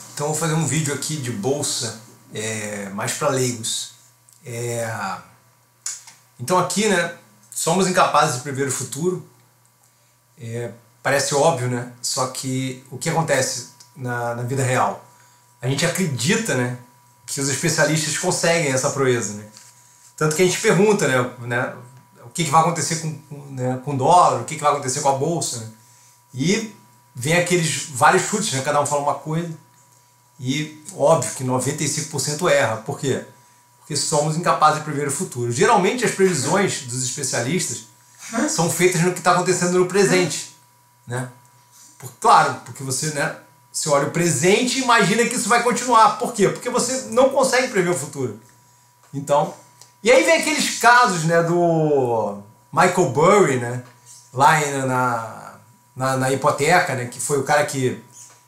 Então vou fazer um vídeo aqui de bolsa, mais para leigos. Então aqui, né, somos incapazes de prever o futuro. Parece óbvio, né? Só que o que acontece na vida real? A gente acredita, né, que os especialistas conseguem essa proeza, né? Tanto que a gente pergunta, né, o que vai acontecer com o dólar, o que vai acontecer com a bolsa, né? E vem aqueles vários chutes, né? Cada um fala uma coisa. E óbvio que 95% erra. Por quê? Porque somos incapazes de prever o futuro. Geralmente as previsões dos especialistas são feitas no que está acontecendo no presente, né? Claro, porque você olha o presente e imagina que isso vai continuar. Por quê? Porque você não consegue prever o futuro. Então, e aí vem aqueles casos, né, do Michael Burry, né, lá na hipoteca, né, que foi o cara que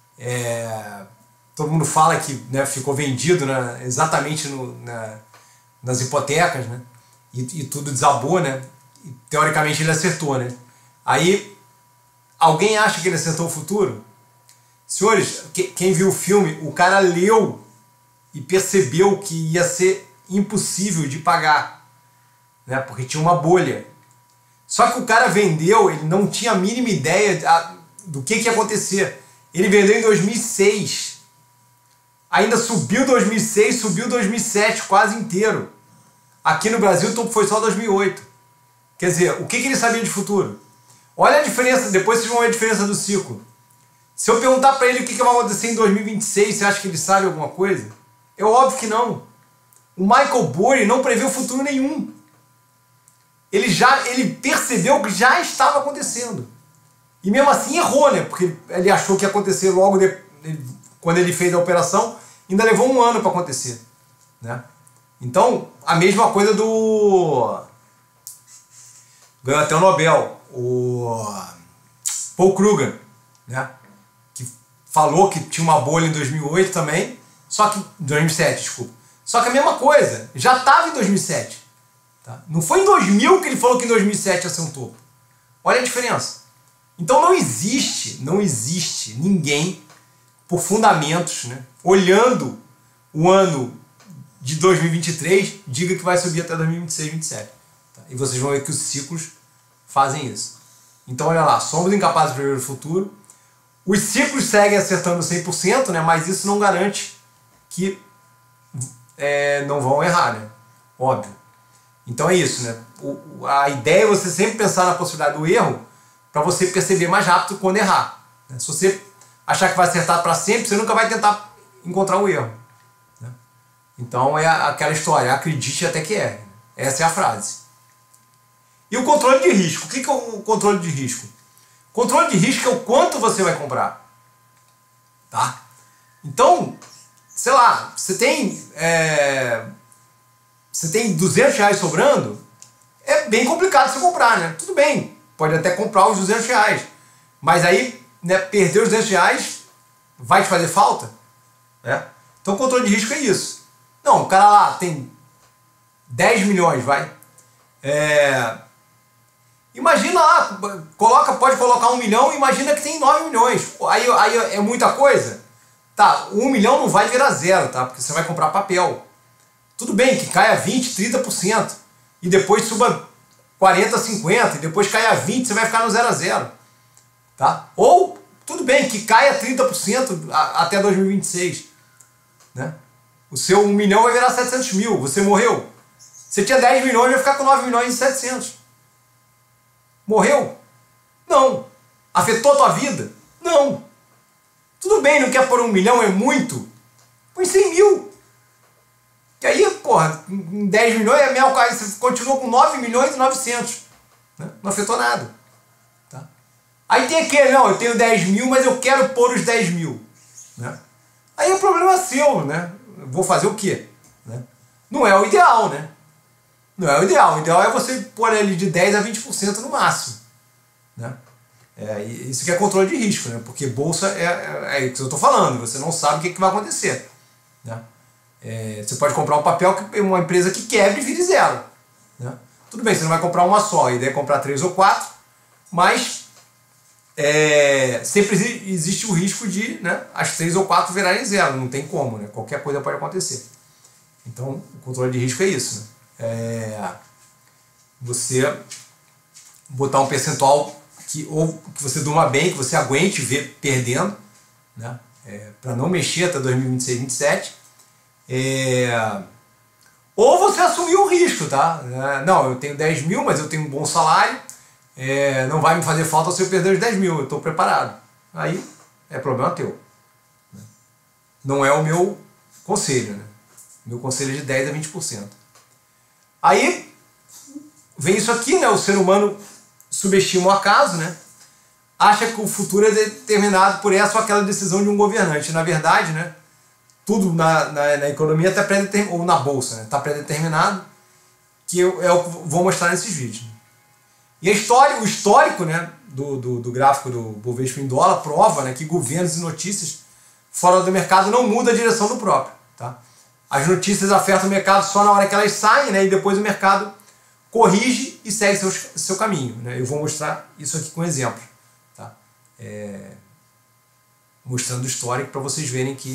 todo mundo fala que, né, ficou vendido, né, exatamente nas hipotecas, né, e tudo desabou, né, e teoricamente ele acertou, né. Aí alguém acha que ele acertou o futuro? Senhores, quem viu o filme, o cara leu e percebeu que ia ser impossível de pagar, né, porque tinha uma bolha. Só que o cara vendeu, ele não tinha a mínima ideia do que ia acontecer. Ele vendeu em 2006. Ainda subiu 2006, subiu 2007 quase inteiro. Aqui no Brasil o topo foi só 2008. Quer dizer, o que ele sabia de futuro? Olha a diferença, depois vocês vão ver a diferença do ciclo. Se eu perguntar para ele o que vai acontecer em 2026, você acha que ele sabe alguma coisa? É óbvio que não. O Michael Burry não prevê o futuro nenhum. Ele percebeu que já estava acontecendo. E mesmo assim errou, né? Porque ele achou que ia acontecer logo quando ele fez a operação, ainda levou um ano para acontecer, né? Então, a mesma coisa ganhou até o Nobel, o Paul Krugman, né? Que falou que tinha uma bolha em 2008 também, só que 2007, desculpa. Só que a mesma coisa, já estava em 2007. Tá? Não foi em 2000 que ele falou que em 2007 ia ser um topo. Olha a diferença. Então não existe ninguém por fundamentos, né, olhando o ano de 2023, diga que vai subir até 2026, 2027. Tá? E vocês vão ver que os ciclos fazem isso. Então olha lá, somos incapazes de prever o futuro. Os ciclos seguem acertando 100%, né, mas isso não garante que não vão errar, né? Óbvio. Então é isso, né? A ideia é você sempre pensar na possibilidade do erro para você perceber mais rápido quando errar, né? Se você achar que vai acertar para sempre, você nunca vai tentar encontrar o erro, né? Então é aquela história, acredite até que erre. Essa é a frase. E o controle de risco. O que é o controle de risco? O controle de risco é o quanto você vai comprar. Tá? Então, sei lá, você tem R$200 sobrando, é bem complicado você comprar, né? Tudo bem, pode até comprar os R$200, mas aí, né, perder os R$200 vai te fazer falta, né? Então o controle de risco é isso. Não, o cara lá tem 10 milhões, vai. Imagina lá, pode colocar 1 milhão, imagina que tem 9 milhões. Aí é muita coisa? Tá, 1 milhão não vai virar zero, tá? Porque você vai comprar papel. Tudo bem que caia 20%, 30%, e depois suba 40%, 50%, e depois caia 20%, você vai ficar no 0 a 0. Tá? Ou, tudo bem que caia 30% até 2026. Né? O seu 1 milhão vai virar 700 mil, você morreu. Você tinha 10 milhões, vai ficar com 9 milhões e 700. Morreu? Não. Afetou a tua vida? Não. Tudo bem, não quer pôr 1 milhão, é muito? Põe 100 mil. Que aí, porra, em 10 milhões é mel, você continua com 9 milhões e 900. Né? Não afetou nada. Tá? Aí tem aquele, não, eu tenho 10 mil, mas eu quero pôr os 10 mil. Né? Aí o problema é seu, né? Eu vou fazer o quê? Né? Não é o ideal, né? Não é o ideal. O ideal é você pôr ali de 10% a 20% no máximo. Né? Isso que é controle de risco, né? Porque bolsa é o que eu estou falando, você não sabe o que vai acontecer. Né? Você pode comprar um papel, uma empresa que quebre e vire zero. Né? Tudo bem, você não vai comprar uma só, a ideia é comprar 3 ou 4, mas sempre existe o risco de, né, as 3 ou 4 virarem zero, não tem como, né? Qualquer coisa pode acontecer. Então, o controle de risco é isso, né? Você botar um percentual que você durma bem, que você aguente ver perdendo, né? Para não mexer até 2026, 2027. Ou você assumir o risco, tá? Não, eu tenho 10 mil, mas eu tenho um bom salário, não vai me fazer falta se eu perder os 10 mil, eu estou preparado. Aí é problema teu. Né? Não é o meu conselho, né? Meu conselho é de 10 a 20%. Aí vem isso aqui, né? O ser humano subestima o acaso, né? Acha que o futuro é determinado por essa ou aquela decisão de um governante. Na verdade, né? Tudo na economia está pré-determinado, ou na bolsa, né? Está pré-determinado, que é o que vou mostrar nesses vídeos. E o histórico, né, do gráfico do Bovespa em dólar prova, né, que governos e notícias fora do mercado não mudam a direção do próprio. Tá? As notícias afetam o mercado só na hora que elas saem, né, e depois o mercado corrige e segue seu caminho. Né? Eu vou mostrar isso aqui com exemplo. Tá? Mostrando o histórico para vocês verem que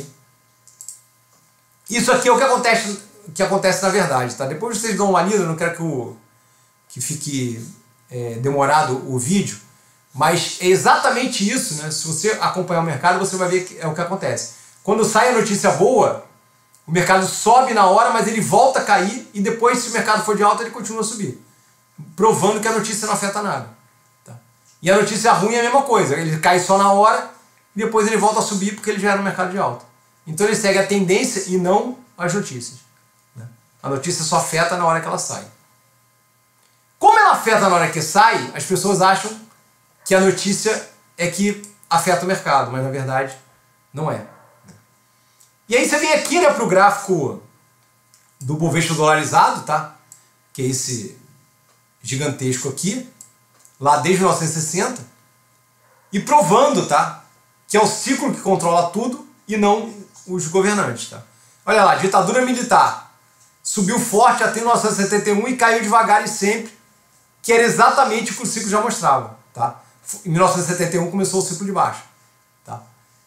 isso aqui é o que acontece na verdade. Tá? Depois vocês dão uma lida, eu não quero que fique demorado o vídeo, mas é exatamente isso. Né? Se você acompanhar o mercado, você vai ver que é o que acontece. Quando sai a notícia boa, o mercado sobe na hora, mas ele volta a cair e depois, se o mercado for de alta, ele continua a subir. Provando que a notícia não afeta nada. Tá? E a notícia ruim é a mesma coisa. Ele cai só na hora e depois ele volta a subir porque ele já era no mercado de alta. Então ele segue a tendência e não as notícias. Né? A notícia só afeta na hora que ela sai. Como ela afeta na hora que sai, as pessoas acham que a notícia é que afeta o mercado, mas na verdade não é. E aí você vem aqui, né, para o gráfico do Bovespa dolarizado, tá? Que é esse gigantesco aqui, lá desde 1960, e provando, tá, que é o ciclo que controla tudo e não os governantes. Tá? Olha lá, ditadura militar subiu forte até 1971 e caiu devagar e sempre, que era exatamente o que o ciclo já mostrava. Tá? Em 1971 começou o ciclo de baixa. Tá?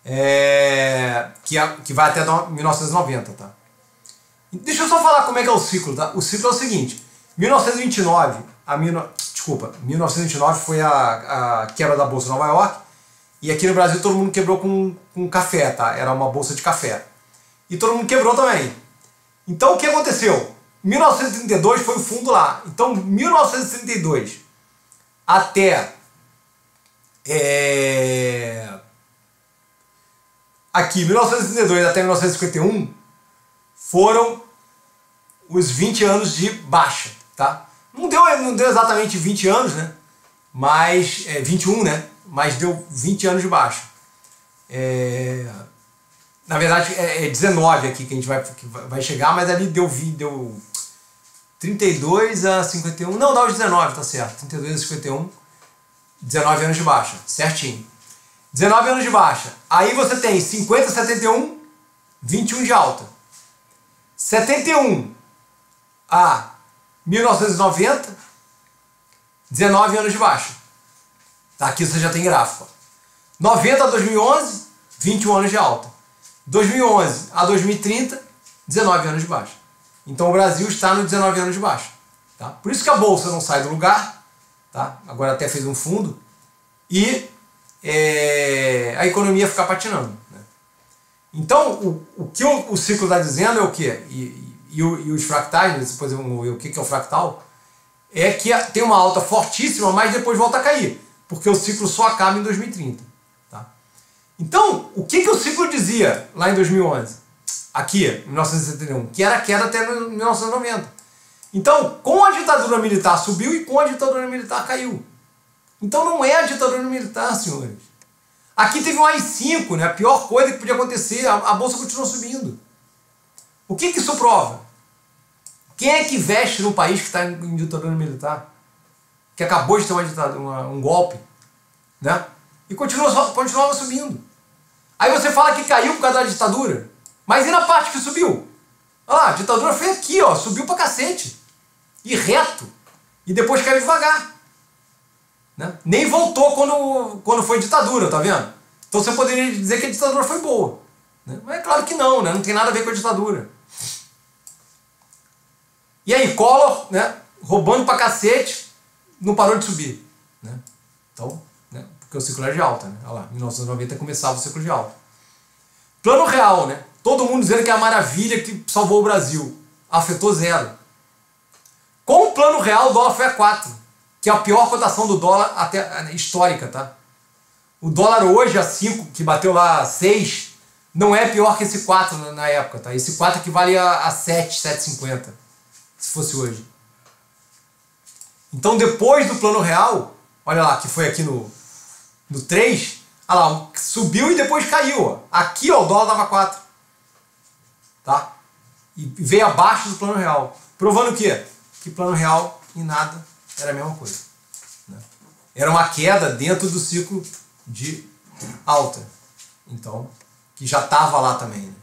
Que vai até 1990. Tá? Deixa eu só falar como é que é o ciclo. Tá? O ciclo é o seguinte: 1929 foi a quebra da Bolsa de Nova York, e aqui no Brasil todo mundo quebrou com café, tá? Era uma bolsa de café. E todo mundo quebrou também. Então o que aconteceu? 1932 foi o fundo lá. Então 1932 até aqui, 1932 até 1951 foram os 20 anos de baixa, tá? Não deu exatamente 20 anos, né? Mas 21, né? Mas deu 20 anos de baixa. Na verdade é 19 aqui que a gente vai chegar, mas ali deu 32 a 51, não, dá os 19, tá certo, 32 a 51, 19 anos de baixa, certinho. 19 anos de baixa, aí você tem 50 a 71, 21 de alta. 71 a 1990, 19 anos de baixa. Tá, aqui você já tem gráfico. 90 a 2011, 21 anos de alta. 2011 a 2030, 19 anos de baixa. Então o Brasil está nos 19 anos de baixa. Tá? Por isso que a Bolsa não sai do lugar. Tá? Agora até fez um fundo. E a economia fica patinando. Né? Então o que o ciclo está dizendo é o quê? E os fractais, depois vamos ver o que é o fractal, é que tem uma alta fortíssima, mas depois volta a cair. Porque o ciclo só acaba em 2030. Tá? Então, o que o ciclo dizia lá em 2011? Aqui, em 1971, que era queda até 1990. Então, com a ditadura militar subiu e com a ditadura militar caiu. Então não é a ditadura militar, senhores. Aqui teve um AI-5, né? A pior coisa que podia acontecer, a bolsa continuou subindo. O que isso prova? Quem é que investe num país que está em ditadura militar? Que acabou de ter um golpe, né? E continuava subindo. Aí você fala que caiu por causa da ditadura, mas e na parte que subiu? Olha lá, a ditadura foi aqui, ó, subiu pra cacete. E reto. E depois caiu devagar. né? Nem voltou quando foi ditadura, tá vendo? Então você poderia dizer que a ditadura foi boa, né? Mas é claro que não, né? Não tem nada a ver com a ditadura. E aí, Collor, né, roubando pra cacete, não parou de subir, né? Então, né, porque o ciclo é de alta, né? Olha lá, 1990 começava o ciclo de alta. Plano real, né? Todo mundo dizendo que é a maravilha que salvou o Brasil. Afetou zero. Com o plano real, o dólar foi a 4, que é a pior cotação do dólar até histórica, tá? O dólar hoje a 5, que bateu lá a 6, não é pior que esse 4 na época, tá? Esse 4 equivale a 7, 7,50, se fosse hoje. Então depois do plano real, olha lá, que foi aqui no 3, olha lá, subiu e depois caiu, ó. Aqui, ó, o dólar dava 4. Tá? E veio abaixo do plano real. Provando o quê? Que plano real e nada era a mesma coisa, né? Era uma queda dentro do ciclo de alta. Então, que já estava lá também, né?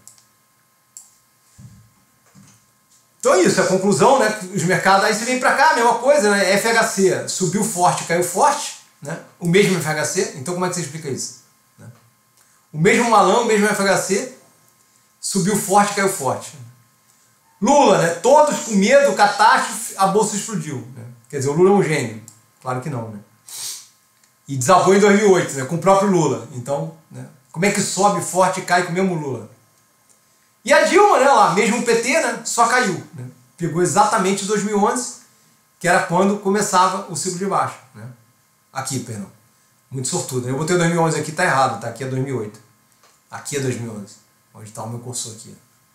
Então é isso, a conclusão, né? Os mercados, aí você vem para cá, a mesma coisa, né? FHC subiu forte, caiu forte, né? O mesmo FHC, então como é que você explica isso, né? O mesmo malão, o mesmo FHC, subiu forte, caiu forte. Lula, né? Todos com medo, catástrofe, a bolsa explodiu, né? Quer dizer, o Lula é um gênio. Claro que não, né? E desabou em 2008, né? Com o próprio Lula. Então, né? Como é que sobe forte e cai com o mesmo Lula? E a Dilma, né? Lá, mesmo o PT, né? Só caiu, né? Pegou exatamente 2011, que era quando começava o ciclo de baixo, né? Aqui, perdão. Muito sortudo, né? Eu botei 2011 aqui, tá errado, tá? Aqui é 2008. Aqui é 2011. Onde está o meu cursor aqui.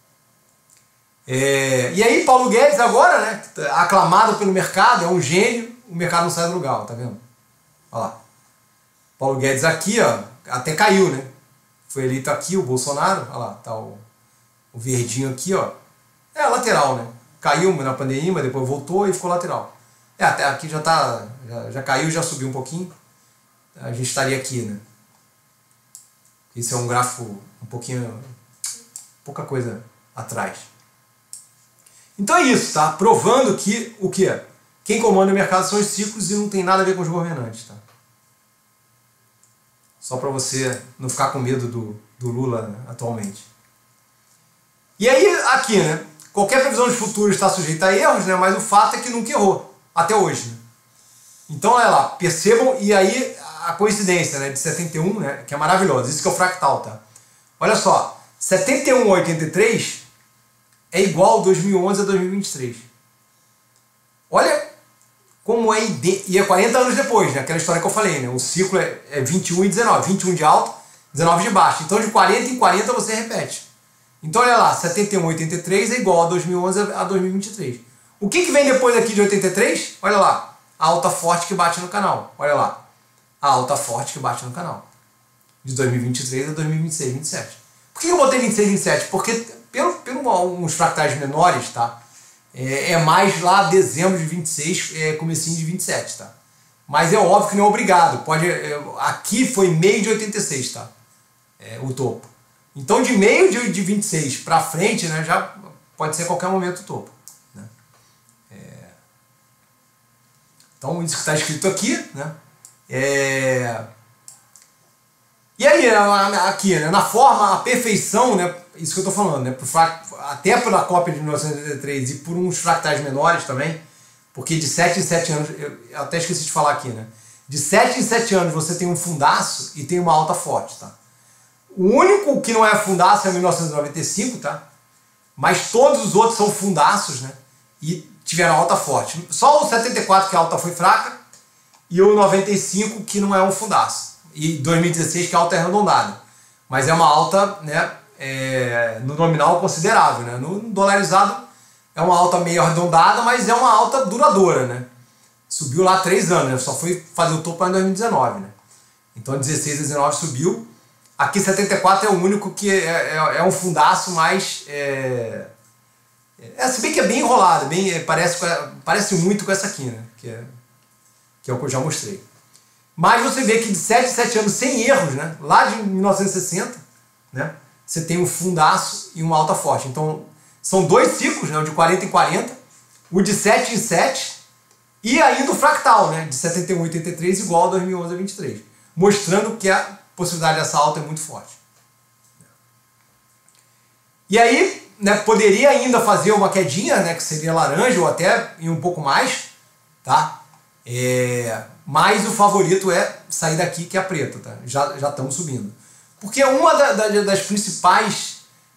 E aí, Paulo Guedes agora, né, aclamado pelo mercado, é um gênio, o mercado não sai do lugar, tá vendo? Olha lá. Paulo Guedes aqui, ó, até caiu, né? Foi eleito aqui o Bolsonaro, olha lá, tá o verdinho aqui, ó. É lateral, né? Caiu na pandemia, mas depois voltou e ficou lateral. Até aqui já caiu, já subiu um pouquinho. A gente estaria aqui, né? Esse é um gráfico um pouquinho, pouca coisa atrás. Então é isso, tá? Provando que o quê? Quem comanda o mercado são os ciclos e não tem nada a ver com os governantes, tá? Só para você não ficar com medo do Lula, né, atualmente. E aí, aqui, né? Qualquer previsão de futuro está sujeita a erros, né? Mas o fato é que nunca errou, até hoje, né? Então, olha lá, percebam, e aí a coincidência, né, de 71, né, que é maravilhosa, isso que é o fractal, tá? Olha só, 71 a 83 é igual 2011 a 2023. Olha como é e é 40 anos depois, né? Aquela história que eu falei, né? O ciclo é 21 e 19, 21 de alta, 19 de baixo. Então de 40 em 40 você repete. Então olha lá, 71 a 83 é igual a 2011 a 2023. O que vem depois aqui de 83? Olha lá, a alta forte que bate no canal. Olha lá, a alta forte que bate no canal. De 2023 a 2026, 27. Por que eu botei 26 e 27? Porque pelo uns fractais menores, tá? É mais lá dezembro de 26, comecinho de 27, tá? Mas é óbvio que não é obrigado. Aqui foi meio de 86, tá? O topo. Então de meio de 26 para frente, né, já pode ser a qualquer momento o topo, né? Então isso que está escrito aqui, né? E aí, aqui, né, na forma, a perfeição, né, isso que eu estou falando, né, até pela cópia de 1983 e por uns fractais menores também, porque de 7 em 7 anos, eu até esqueci de falar aqui, né, de 7 em 7 anos você tem um fundaço e tem uma alta forte, tá? O único que não é fundaço é 1995, tá? Mas todos os outros são fundaços, né, e tiveram alta forte. Só o 74 que a alta foi fraca e o 95 que não é um fundaço. E 2016 que a alta é arredondada. Mas é uma alta, né, no nominal considerável, né? No dolarizado é uma alta meio arredondada, mas é uma alta duradoura, né? Subiu lá 3 anos, né? Só foi fazer o topo lá em 2019, né? Então 16 a 19 subiu. Aqui 74 é o único que é um fundaço mais... se bem que é bem enrolado, parece muito com essa aqui, né? Que é o que eu já mostrei. Mas você vê que de 7 em 7 anos sem erros, né? Lá de 1960, né? Você tem um fundaço e uma alta forte. Então, são 2 ciclos, né? O de 40 em 40. O de 7 em 7 E ainda o fractal, né, de 71 a 83 igual a 2011 a 23, mostrando que a possibilidade dessa alta é muito forte. E aí, né, poderia ainda fazer uma quedinha, né, que seria laranja ou até ir um pouco mais, tá? Mas o favorito é sair daqui, que é a preta, tá? Já estamos subindo. Porque uma das principais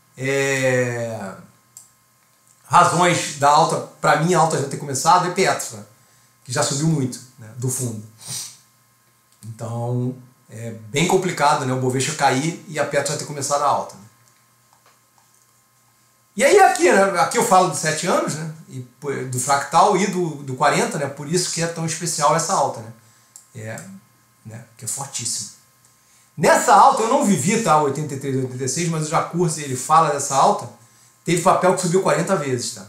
razões da alta, para mim a alta já ter começado, é Petro, né? Que já subiu muito, né, do fundo. Então é bem complicado, né, o Bovespa cair e a Petro já ter começado a alta. Né? E aí aqui, né, aqui eu falo de 7 anos, né, e do fractal e do 40, né, por isso que é tão especial essa alta, né, que é fortíssima. Nessa alta eu não vivi, tá, 83, 86, mas o Jacursi, ele fala dessa alta, teve papel que subiu 40 vezes, tá.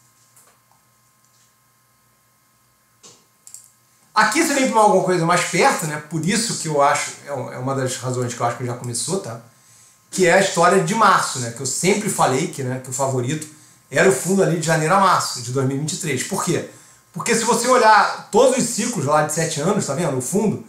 Aqui você vem para alguma coisa mais perto, né, por isso que eu acho, é uma das razões que eu acho que já começou, tá, que é a história de março, né, que eu sempre falei que, né, que o favorito era o fundo ali de janeiro a março de 2023. Por quê? Porque se você olhar todos os ciclos lá de 7 anos, tá vendo? O fundo,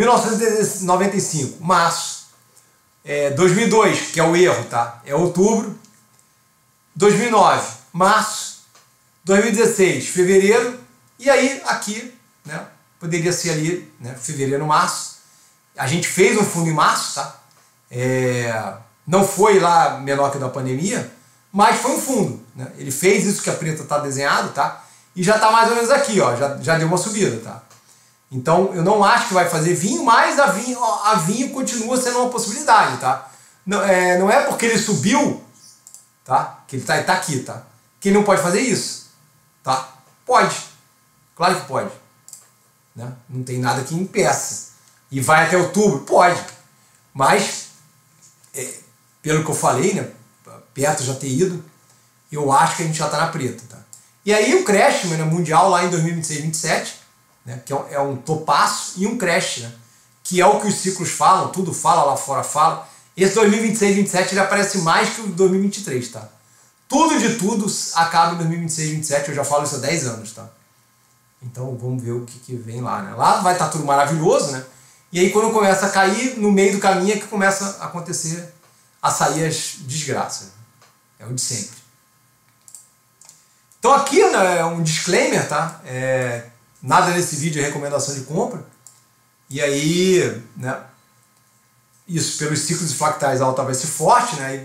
1995, março. 2002, que é o erro, tá? É outubro. 2009, março. 2016, fevereiro. E aí, aqui, né? Poderia ser ali, né? Fevereiro, março. A gente fez um fundo em março, tá? Não foi lá menor que o da pandemia, mas foi um fundo, né? Ele fez isso que a preta tá desenhado, tá? E já tá mais ou menos aqui, ó. Já deu uma subida, tá? Então, eu não acho que vai fazer vinho, mas a vinho continua sendo uma possibilidade, tá? Não é porque ele subiu, tá? Que ele tá aqui, tá? Que ele não pode fazer isso, tá? Pode. Claro que pode. Né? Não tem nada que impeça. E vai até outubro? Pode. Mas, pelo que eu falei, né? Perto já ter ido, eu acho que a gente já tá na preta, tá? E aí o crash, né, mundial lá em 2026, 2027, né, que é um topaço e um crash, né, que é o que os ciclos falam, tudo fala, lá fora fala. Esse 2026, 2027 ele aparece mais que o 2023, tá? Tudo de tudo acaba em 2026, 2027, eu já falo isso há 10 anos, tá? Então vamos ver o que vem lá, né? Lá vai estar tudo maravilhoso, né? E aí quando começa a cair, no meio do caminho é que começa a acontecer, a sair as desgraças. É o de sempre. Então aqui, né, é um disclaimer, tá? Nada nesse vídeo é recomendação de compra. E aí, né, isso, pelos ciclos de fractais, a alta vai ser forte, né?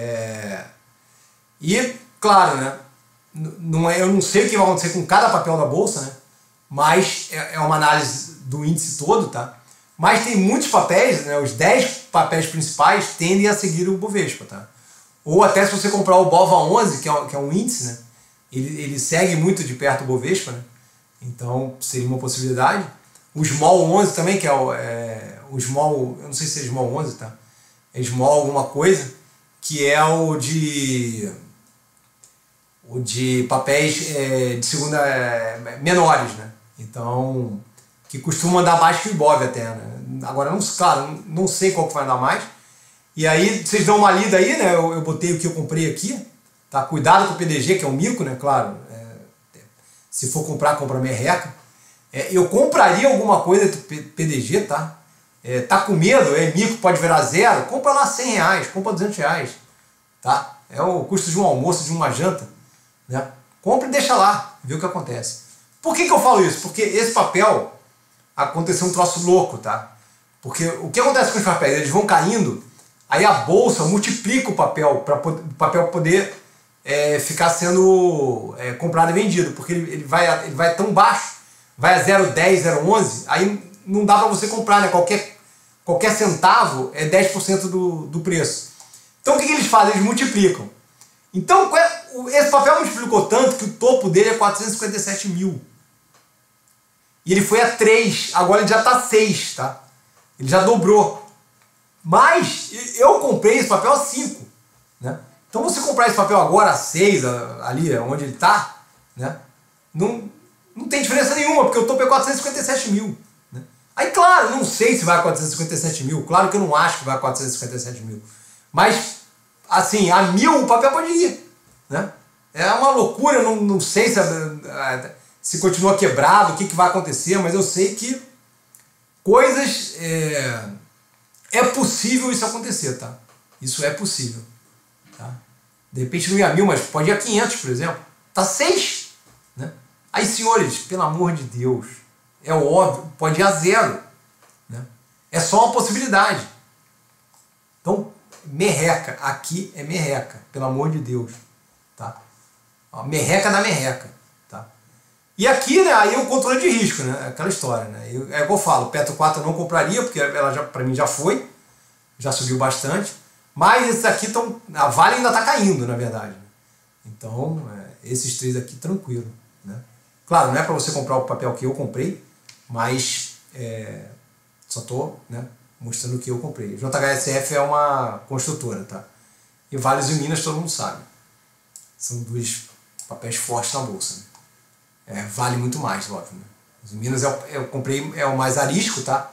E, claro, né, eu não sei o que vai acontecer com cada papel da bolsa, né? Mas é uma análise do índice todo, tá? Mas tem muitos papéis, né? Os 10 papéis principais tendem a seguir o Bovespa, tá? Ou até se você comprar o BOVA11, que é um índice, né? Ele segue muito de perto o Bovespa, né? Então seria uma possibilidade. O Small 11 também, que o Small, eu não sei se é Small 11, tá? É Small alguma coisa, que é o de papéis de segunda menores, né? Então, que costuma andar mais que o Ibov até, né? Agora, claro, não sei qual que vai andar mais. E aí, vocês dão uma lida aí, né? Eu botei o que eu comprei aqui, tá? Cuidado com o PDG, que é um mico, né? Claro, se for comprar, compra merreca. Eu compraria alguma coisa do PDG, tá? Tá com medo, mico, pode virar zero, compra lá R$100, compra R$200, tá? É o custo de um almoço, de uma janta, né? Compra e deixa lá, vê o que acontece. Por que eu falo isso? Porque esse papel aconteceu um troço louco, tá? Porque o que acontece com os papéis? Eles vão caindo, aí a bolsa multiplica o papel para o papel poder ficar sendo comprado e vendido, porque ele vai tão baixo, vai a 0,10, 0,11, aí não dá para você comprar, né? Qualquer centavo é 10% do preço. Então o que eles fazem? Eles multiplicam. Então esse papel multiplicou tanto que o topo dele é 457 mil. E ele foi a 3, agora ele já está 6, tá? Ele já dobrou. Mas eu comprei esse papel a 5, né? Então você comprar esse papel agora a 6, ali onde ele está, né? Não tem diferença nenhuma, porque o topo é 457 mil. Né? Aí claro, não sei se vai a 457 mil, claro que eu não acho que vai a 457 mil. Mas, assim, a 1000 o papel pode ir. Né? É uma loucura, não sei se continua quebrado, o que vai acontecer, mas eu sei que coisas... É possível isso acontecer, tá? Isso é possível. Tá? De repente não ia 1000, mas pode ir a 500, por exemplo. Tá 6. Né? Aí, senhores, pelo amor de Deus, é óbvio, pode ir a 0. Né? É só uma possibilidade. Então, merreca. Aqui é merreca, pelo amor de Deus. Tá? A merreca da merreca. Tá? E aqui, né, aí o controle de risco, né? Aquela história. Né? É o que eu falo, Petro 4 eu não compraria, porque ela já, pra mim já foi. Já subiu bastante. Mas esses aqui estão... A Vale ainda está caindo, na verdade. Então, esses 3 aqui, tranquilo. Né? Claro, não é para você comprar o papel que eu comprei, mas só estou, né, mostrando o que eu comprei. JHSF é uma construtora, tá? E Vales e Minas todo mundo sabe. São 2 papéis fortes na bolsa. Né? Vale muito mais, óbvio. Né? Os Minas eu comprei, é o mais arisco, tá?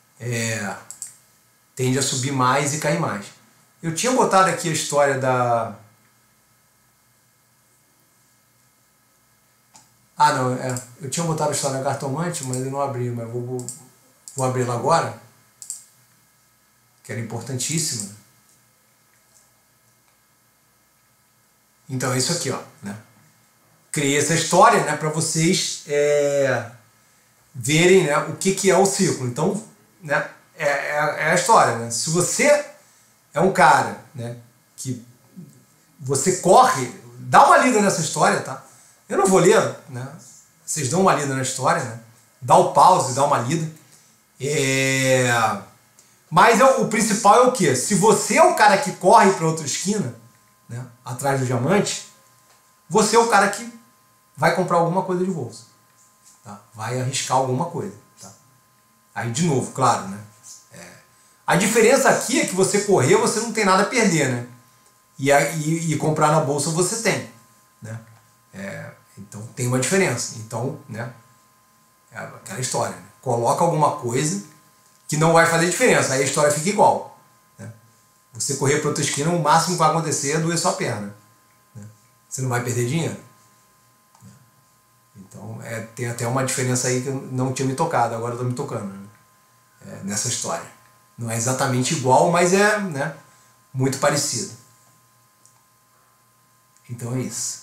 Tende a subir mais e cair mais. Eu tinha botado aqui a história da... Ah, não, eu tinha botado a história da cartomante, mas eu não abri, mas vou abrir ela agora, que era importantíssima. Então é isso aqui, ó, né? Criei essa história, né, para vocês verem, né, o que é o ciclo. Então, né, é a história, né? Se você é um cara, né, que você corre, dá uma lida nessa história, tá? Eu não vou ler, né? Vocês dão uma lida na história, né? Dá o pause, dá uma lida. Mas o principal é o quê? Se você é o cara que corre para outra esquina, né, atrás do diamante, você é o cara que vai comprar alguma coisa de bolsa. Tá? Vai arriscar alguma coisa. Tá? Aí, de novo, claro, né? A diferença aqui é que você correr, você não tem nada a perder, né? E comprar na bolsa você tem, né? Então tem uma diferença. Então, né? É aquela história. Né? Coloca alguma coisa que não vai fazer diferença. Aí a história fica igual. Né? Você correr para outra esquina, o máximo que vai acontecer é doer sua perna. Né? Você não vai perder dinheiro. Então tem até uma diferença aí que eu não tinha me tocado, agora eu estou me tocando, né? Nessa história. Não é exatamente igual, mas é, né, muito parecido. Então é isso.